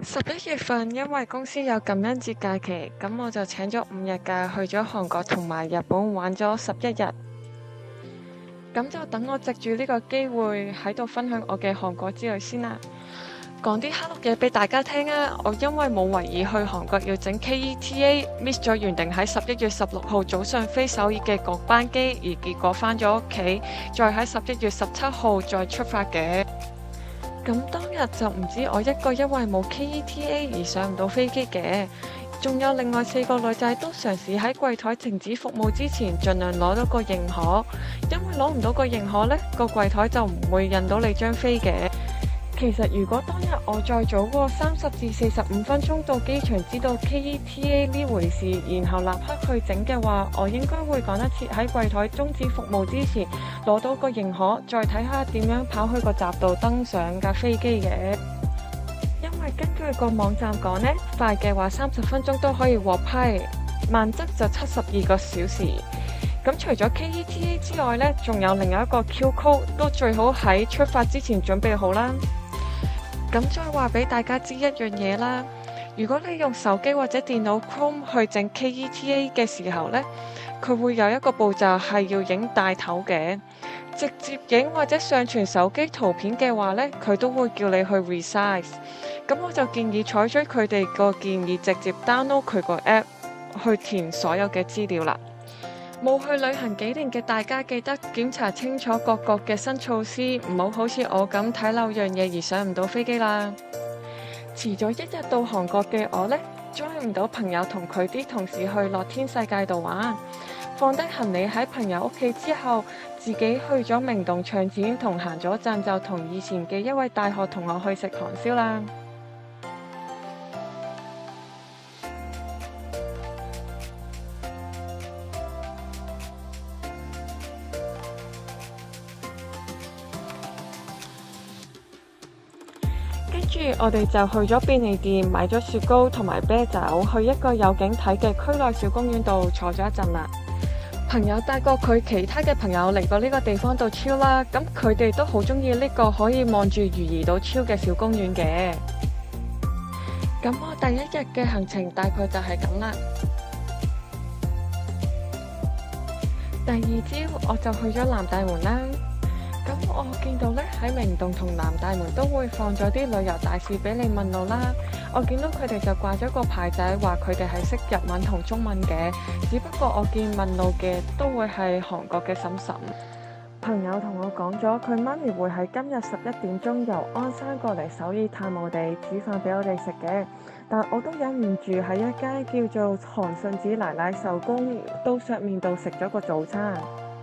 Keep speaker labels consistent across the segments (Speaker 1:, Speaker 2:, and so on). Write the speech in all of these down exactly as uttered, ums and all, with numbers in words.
Speaker 1: 十一月份因為公司有感恩節假期，咁我就請咗五日假去咗韓國同埋日本玩咗十一日。咁就等我藉住呢個機會喺度分享我嘅韓國之旅先啦。講啲黑碌嘢俾大家聽啊！我因為冇為意去韓國要整 K E T A，miss 咗原定喺十一月十六號早上飛首爾嘅各班機，而結果返咗屋企，再喺十一月十七號再出發嘅。咁當日就唔止我一個因為冇 K E T A 而上唔到飛機嘅，仲有另外四個女仔都嘗試喺櫃台停止服務之前，盡量攞到個認可，因為攞唔到個認可呢，個櫃台就唔會印到你張飛嘅。其實如果當日我再早過三十至四十五分鐘到機場知道 K E T A 呢回事，然後立刻去整嘅話，我應該會趕得切喺櫃台終止服務之前攞到個認可，再睇下點樣跑去個閘度登上架飛機嘅。因為根據個網站講呢，快嘅話三十分鐘都可以獲批，慢則就七十二個小時。咁除咗 K E T A 之外呢，仲有另一個 Q code 都最好喺出發之前準備好啦。咁再話俾大家知一樣嘢啦，如果你用手機或者電腦 Chrome 去整 K E T A 嘅時候呢，佢會有一個步驟係要影大頭嘅，直接影或者上傳手機圖片嘅話呢，佢都會叫你去 resize。咁我就建議採取佢哋個建議，直接 download 佢個 app 去填所有嘅資料啦。冇去旅行幾年嘅大家記得檢查清楚各國嘅新措施，唔好好似我咁睇漏樣嘢而上唔到飛機啦。遲咗一日到韓國嘅我呢，join唔到朋友同佢啲同事去樂天世界度玩，放低行李喺朋友屋企之後，自己去咗明洞唱錢同行咗陣，就同以前嘅一位大學同學去食韓燒啦。跟住我哋就去咗便利店買咗雪糕同埋啤酒，去一個有景睇嘅區內小公園度坐咗一陣啦。朋友帶過佢其他嘅朋友嚟過呢個地方度超啦，咁佢哋都好中意呢個可以望住魚兒島超嘅小公園嘅。咁我第一日嘅行程大概就係咁啦。第二朝我就去咗南大門啦。咁我見到咧喺明洞同南大門都會放咗啲旅遊大使俾你問路啦。我見到佢哋就掛咗個牌仔，話佢哋係識日文同中文嘅。只不過我見問路嘅都會係韓國嘅嬸嬸。朋友同我講咗，佢媽咪會喺今日十一點鐘由鞍山過嚟首爾探我哋，煮飯俾我哋食嘅。但我都忍唔住喺一間叫做韓信子奶奶手工刀削麵度食咗個早餐。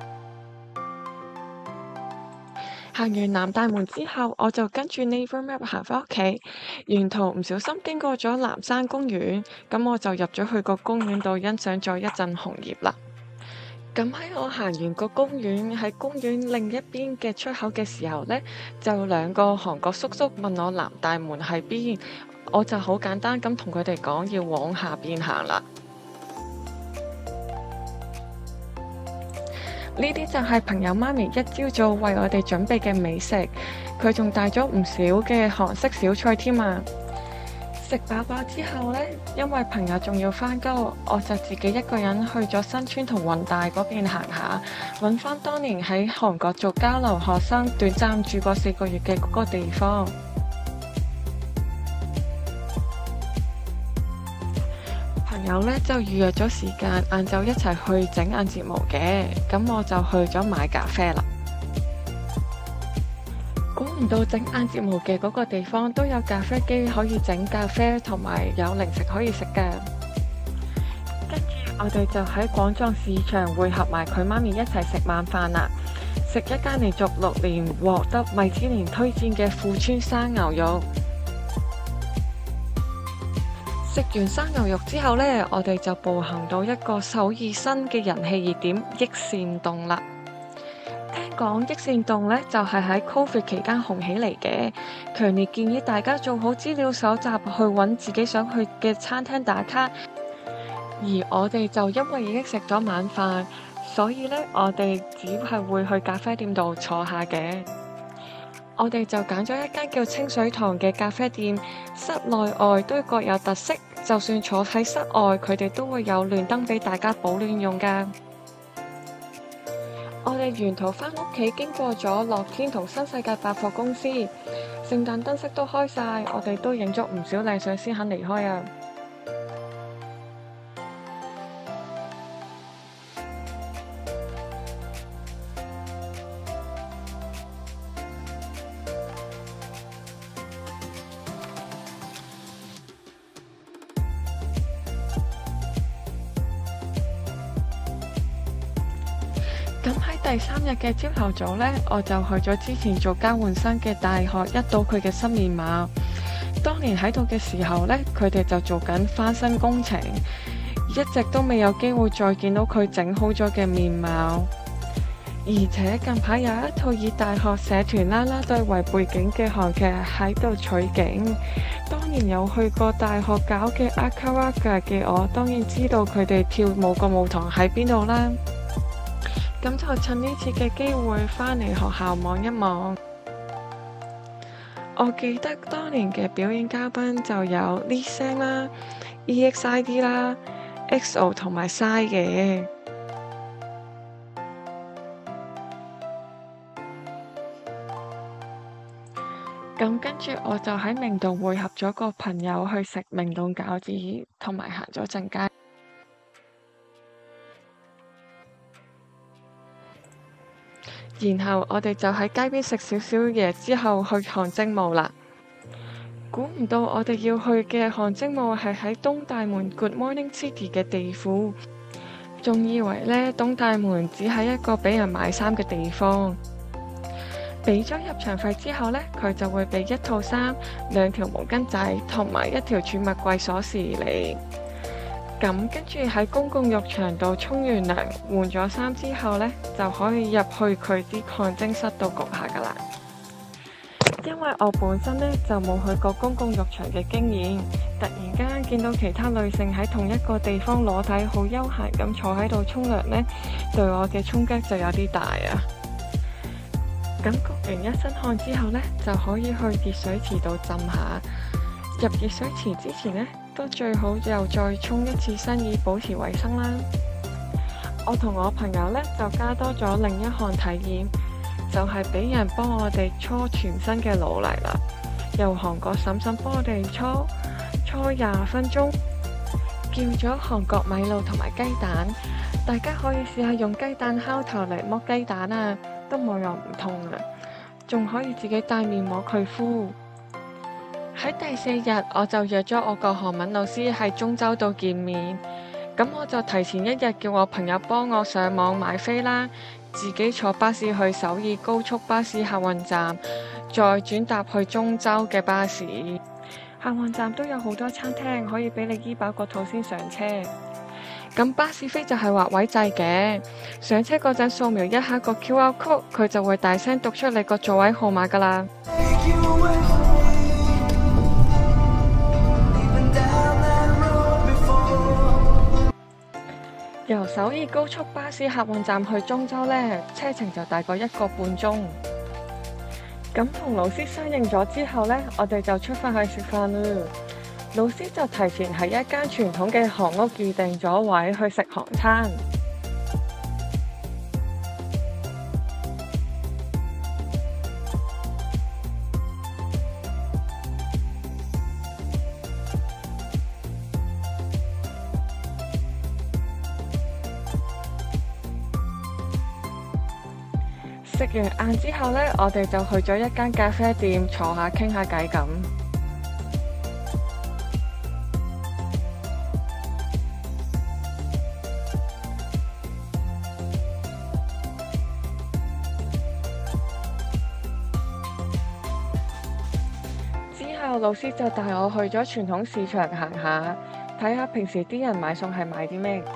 Speaker 1: 行完南大門之後，我就跟住 Naver Map 行返屋企，沿途唔小心經過咗南山公園，咁我就入咗去個公園度欣賞咗一陣紅葉啦。咁喺我行完個公園，喺公園另一邊嘅出口嘅時候呢，就兩個韓國叔叔問我南大門喺邊，我就好簡單咁同佢哋講要往下邊行啦。呢啲就係朋友媽咪一朝早為我哋準備嘅美食，佢仲帶咗唔少嘅韓式小菜添啊！食飽飽之後呢，因為朋友仲要返工，我就自己一個人去咗新村同弘大嗰邊行下，揾返當年喺韓國做交流學生短暫住過四個月嘅嗰個地方。朋友咧就預約咗時間，晏晝一齊去整眼睫毛嘅，咁我就去咗買咖啡啦。估唔到整眼睫毛嘅嗰個地方都有咖啡機可以整咖啡，同埋有零食可以食㗎。跟住我哋就喺廣藏市場匯合埋佢媽咪一齊食晚飯啦，食一間連續六年獲得米芝蓮推薦嘅富川生牛肉。食完生牛肉之後呢，我哋就步行到一個首爾新嘅人氣熱點益善洞啦。聽講益善洞呢，就係喺 Covid 期間紅起嚟嘅，強烈建議大家做好資料搜集，去揾自己想去嘅餐廳打卡。而我哋就因為已經食咗晚飯，所以呢，我哋只係會去咖啡店度坐下嘅。 我哋就揀咗一間叫清水堂嘅咖啡店，室內外都各有特色。就算坐喺室外，佢哋都會有暖燈俾大家保暖用㗎。我哋沿途返屋企經過咗樂天同新世界百貨公司，聖誕燈飾都開晒，我哋都影咗唔少靚相先肯離開啊！咁喺第三日嘅朝頭早呢，我就去咗之前做交換生嘅大學，一睹佢嘅新面貌。當年喺度嘅時候呢，佢哋就做緊翻新工程，一直都未有機會再見到佢整好咗嘅面貌。而且近排有一套以大學社團啦啦隊為背景嘅韓劇喺度取景。當年有去過大學搞嘅 Akaraga 嘅我，當然知道佢哋跳舞個舞堂喺邊度啦。咁就趁呢次嘅機會返嚟學校望一望。我記得當年嘅表演嘉賓就有 Lisa 啦、E X I D 啦、X O 同埋 Psy 嘅。咁跟住我就喺明洞會合咗個朋友去食明洞餃子，同埋行咗陣街。然後我哋就喺街邊食少少嘢之後去看精舞啦。估唔到我哋要去嘅看精舞係喺東大門 Good Morning City 嘅地庫，仲以為呢東大門只係一個俾人買衫嘅地方。俾咗入場費之後呢，佢就會俾一套衫、兩條毛巾仔同埋一條儲物櫃鎖匙你。咁跟住喺公共浴場度沖完涼換咗衫之後呢，就可以入去佢啲看精室度焗下噶啦。因為我本身呢就冇去過公共浴場嘅經驗，突然間見到其他女性喺同一個地方裸體好悠閒咁坐喺度沖涼呢，對我嘅衝擊就有啲大啊。咁焗完一身汗之後呢，就可以去熱水池度浸下。入熱水池之前呢，都最好又再沖一次身以保持衛生啦。我同我朋友呢，就加多咗另一項體驗，就係、是、俾人幫我哋搓全身嘅腦嚟啦。由韓國嬸嬸幫我哋搓搓廿分鐘，叫咗韓國米露同埋雞蛋，大家可以試下用雞蛋敲頭嚟剝雞蛋啊，都冇用唔痛啊，仲可以自己帶面膜去敷。喺第四日，我就約咗我個韓文老師喺中洲度見面。咁我就提前一日叫我朋友幫我上網買飛啦，自己坐巴士去首爾高速巴士客運站，再轉搭去中洲嘅巴士。客運站都有好多餐廳可以俾你醫飽個肚先上車。咁巴士飛就係劃位制嘅，上車嗰陣掃描一下個 Q R code， 佢就會大聲讀出你個座位號碼噶啦。由首爾高速巴士客運站去中洲呢，車程就大概一個半鐘。咁同老師相應咗之後呢，我哋就出發去食飯啦。老師就提前喺一間傳統嘅韓屋預定咗位去食韓餐。食完晏之後呢，我哋就去咗一間咖啡店坐下傾下偈咁。之後老師就帶我去咗傳統市場行下，睇下平時啲人買餸係買啲咩。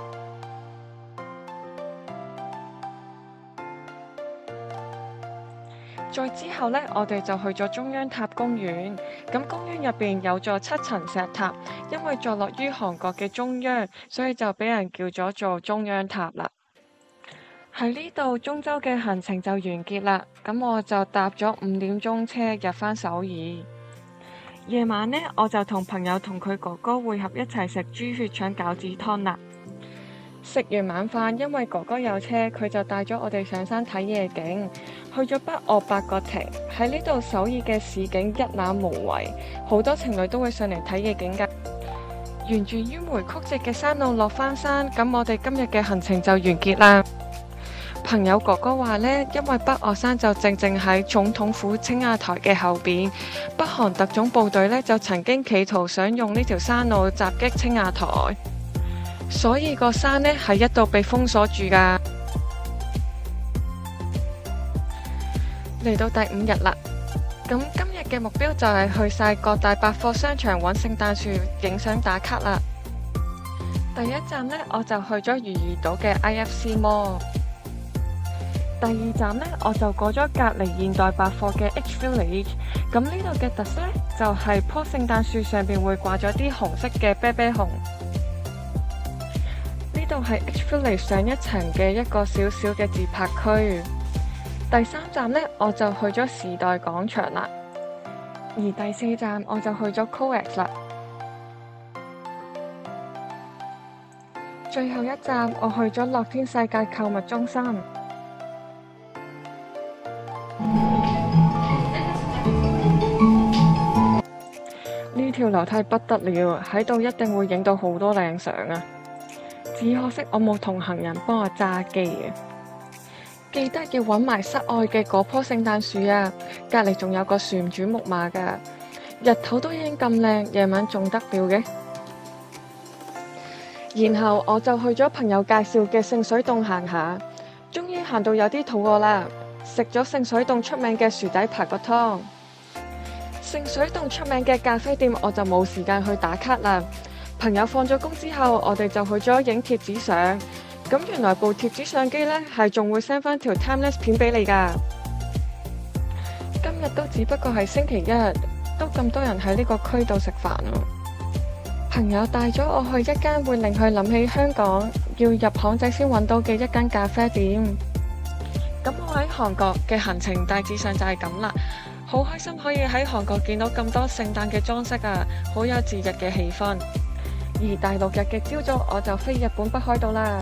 Speaker 1: 再之後呢，我哋就去咗中央塔公園。咁公園入邊有座七層石塔，因為坐落於韓國嘅中央，所以就俾人叫咗做中央塔啦。 喺呢度中州嘅行程就完結啦，咁我就搭咗五點鐘車入返首爾。夜晚呢，我就同朋友同佢哥哥會合一齊食豬血腸餃子湯啦。食完晚飯，因為哥哥有車，佢就帶咗我哋上山睇夜景，去咗北岳八角亭。喺呢度首爾嘅市景一覽無遺，好多情侶都會上嚟睇夜景㗎。沿住迂迴曲折嘅山路落返山，咁我哋今日嘅行程就完結啦。朋友哥哥話呢，因為北岳山就正正喺總統府青瓦台嘅後邊，北韓特種部隊呢就曾經企圖想用呢條山路襲擊青瓦台，所以個山呢係一度被封鎖住噶。嚟到第五日啦，咁今日嘅目標就係去晒各大百貨商場揾聖誕樹影相打卡啦。第一站呢，我就去咗如意島嘅 I F C Mall。第二站呢，我就過咗隔離現代百貨嘅 H Village。咁呢度嘅特色呢，就係棵聖誕樹上邊會掛咗啲紅色嘅啤啤熊。呢度係 H Village 上一層嘅一個小小嘅自拍區。第三站呢，我就去咗時代廣場啦。而第四站我就去咗 COEX 啦。最後一站我去咗樂天世界購物中心。呢條樓梯不得了，喺度一定會影到好多靚相啊！只可惜我冇同行人幫我揸機啊！記得要揾埋室外嘅嗰棵聖誕樹啊！隔籬仲有個旋轉木馬噶，日頭都已經咁靚，夜晚仲得了嘅。然後我就去咗朋友介紹嘅聖水洞行下，終於行到有啲肚餓啦，食咗聖水洞出名嘅薯底排骨湯。聖水洞出名嘅咖啡店我就冇時間去打卡啦。朋友放咗工之後，我哋就去咗影貼紙相。咁原來部貼紙相機呢係仲會 send 翻條 timelapse 片俾你噶。今日都只不過係星期一，都咁多人喺呢個區度食飯咯。朋友帶咗我去一間會令佢諗起香港要入巷仔先揾到嘅一間咖啡店。咁我喺韓國嘅行程大致上就係咁啦。好開心可以喺韓國見到咁多聖誕嘅裝飾啊，好有節日嘅氣氛。而第六日嘅朝早我就飛日本北海道啦。